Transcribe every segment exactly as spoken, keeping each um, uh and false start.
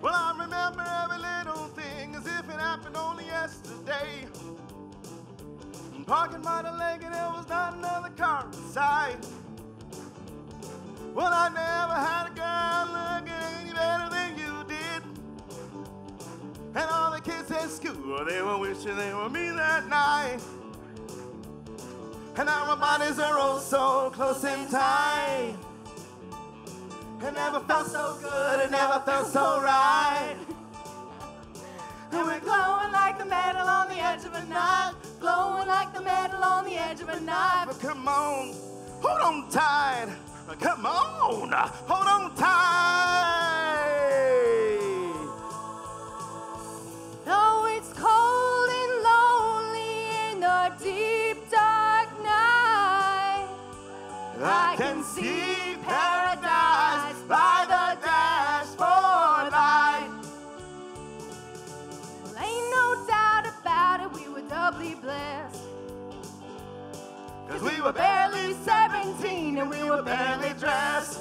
Well, I remember every little thing as if it happened only yesterday. Parking by the lake and there was not another car inside. Well, I never had a girl looking any better than you did. And all the kids at school, they were wishing they were me that night. And our bodies are all so close and tight. It never felt so good, it never felt so right. And we're glowing like the metal on the edge of a knife. Glowing like the metal on the edge of a knife. But come on, hold on tight. Come on, hold on tight. Though it's cold and lonely in the deep dark night, I can see paradise by the dashboard light. Well, ain't no doubt about it, we were doubly blessed. Cause we were barely seventeen and we were barely dressed.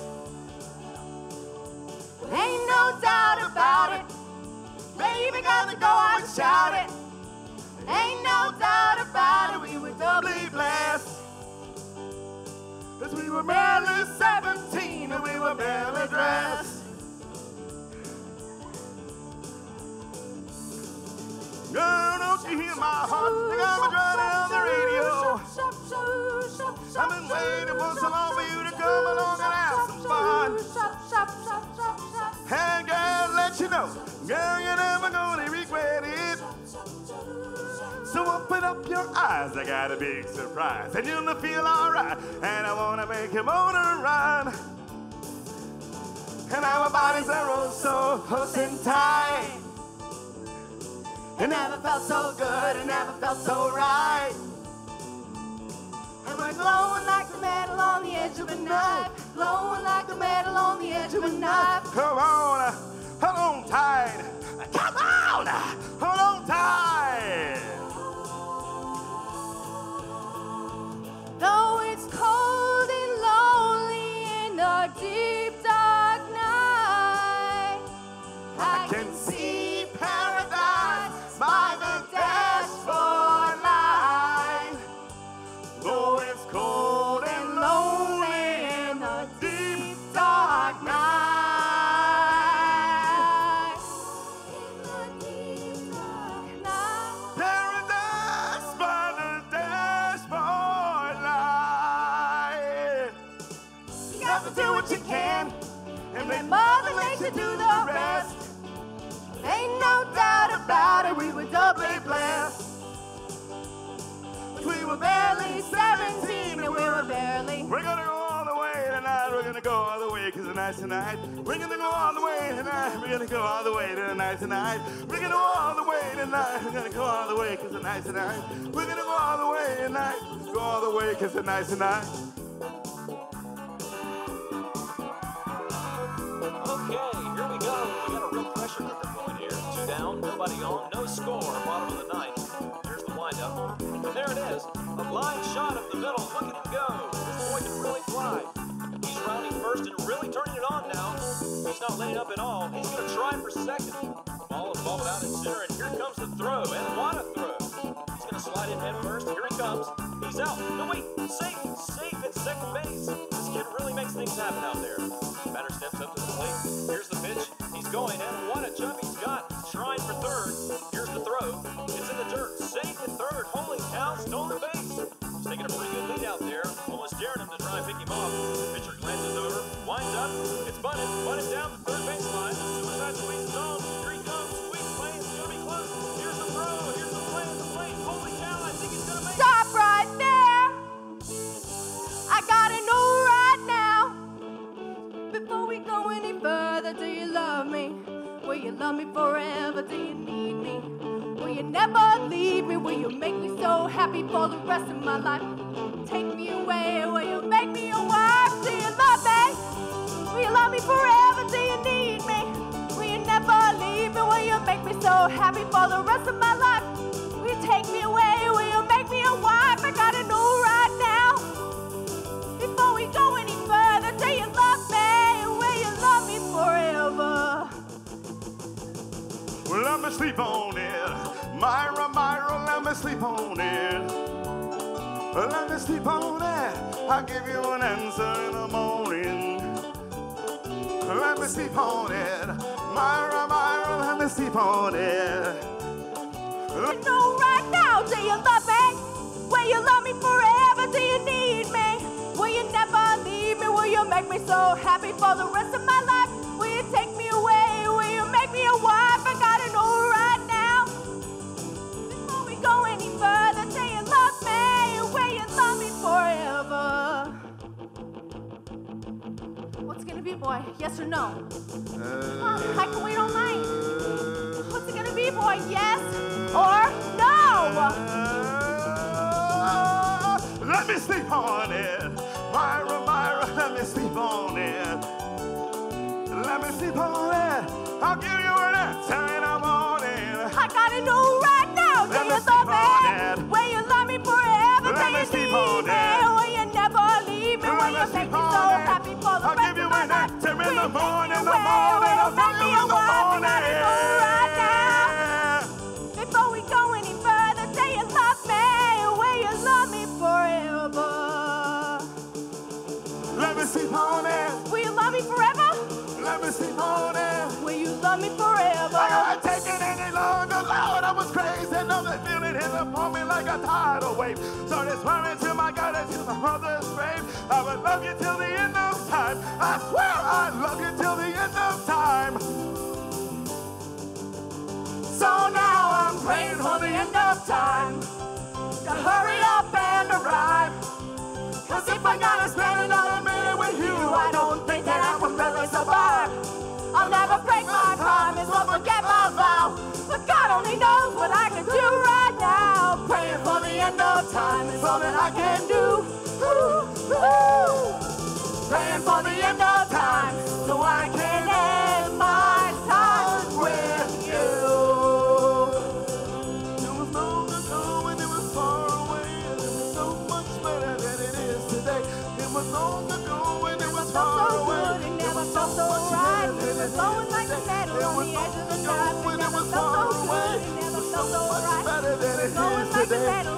Ain't no doubt about it, Baby, gotta go and shout it. ain't no doubt about it, we were doubly Doubly blessed. Cause we were barely seventeen and we were barely dressed. Girl, don't you hear my heart? Think I'm driving on the radio. I've been waiting for so long for you to come along and have some fun. Hey girl, let you know, girl, you're never gonna regret it. So open up your eyes, I got a big surprise. And you'll feel alright, and I wanna make your motor run. And our bodies are all so close and tight. It never felt so good, it never felt so right. And we're glowing like the metal on the edge of a knife. Glowing like the metal on the edge of a knife. Come on, hold on tight. Come on, hold on tight. Though it's cold and lonely in the deep dark night, I can see paradise by the dashboard light. Though it's cold and lonely in the deep dark night. in the deep dark night. Paradise by the dashboard light. You got to do what you can and let Mother Nature do the rest. Ain't no doubt about it, we were doubly blessed. We were barely seventeen and we were barely. We're gonna go all the way tonight. We're gonna go all the way cause tonight's tonight. We're gonna go all the way tonight. We're gonna go all the way tonight tonight. We're gonna go all the way tonight. We're gonna go all the way cause tonight's tonight. We're gonna go all the way tonight. Go all the way cause tonight's tonight. Okay, here we go. We got a real pressure cooker going here. Two down, nobody on, no score, bottom of the ninth. Here's the windup. And there it is. A line shot up the middle. Look at him go. This boy can really fly. He's rounding first and really turning it on now. He's not laying up at all. He's going to try for second. Ball is balled out in center, and here comes the throw. And what a throw. He's going to slide in head first. Here he comes. He's out. No, wait. Safe. Safe at second base. This kid really makes things happen out there. Batter steps up to the plate. Here's the pitch. He's going, and what a jump he's got. Trying for third. Here's the throw. It's in the dirt. Safe at third. Holy cow, stolen base. He's taking a pretty good lead out there. Almost daring him to try and pick him off. The pitcher glances over, winds up. It's bunted. Bunted down the third baseline. Suicide squeeze zone. Here he comes. Squeeze play. It's going to be close. Here's the throw. Here's the play at the plate. Holy cow, I think he's going to make it. Stop right there. I gotta know right now. Before we go any further, do you love me? Will you love me forever? Do you need me? Will you never leave me? Will you make me so happy for the rest of my life? Take me away, will you make me your wife? Do you love me? Will you love me forever? Do you need me? Will you never leave me? Will you make me so happy for the rest of my life? Will you take me away? Will you make me your wife? I gotta know right now. Before we go any further, do you love me? Will you love me forever? sleep on it. Let me sleep on it. I'll give you an answer in the morning. Let me sleep on it. Myra, Myra, let me sleep on it. You know right now, do you love me? Will you love me forever? Do you need me? Will you never leave me? Will you make me so happy for the rest of my life? Will you take me away? Will you make me a wife? I gotta know right now. Before we go any further, do you love me? Will you love me forever? What's it gonna be, boy? Yes or no? Huh, I can wait all night. What's it gonna be, boy? Yes or no? Let me sleep on it. Myra, Myra, let me sleep on it. Let me sleep on it. I'll give you an answer in the morning. I gotta know right now. Do you love me? Will you love me forever? Do you need me? Will you never leave me? Will you make me so happy for the rest of my life? I'll give you an answer in the morning. The morning, I'll make me a wife. I gotta know right now. Before we go any further, do you love me? Will you love me forever? Let me sleep on it. Will you love me forever? Let me sleep on it. Will you love me forever? I can't take it any longer, Lord. I was crazy. Now the feeling hit upon me like a tidal wave. So this swearing to my God and to my mother's grave. I would love you till the end of time. I swear I love you till the end of time. So now I'm praying for the end of time. To hurry up and arrive. Cause if I gotta spend another minute with you, I don't think that I can really survive. I'll never break my promise or forget my vow. But God only knows what I can do right now. Praying for the end of time is all that I can do. Ooh, ooh. Praying for the end of time so I can end my time with you. It was long ago and it was far away, and it was so much better than it is today. It was long ago and it was far so away. good, it never felt so right. We were flowing like a meadow on the edge of the night. It never felt so good, it never felt so right. Better than it Flowing is like a today. meadow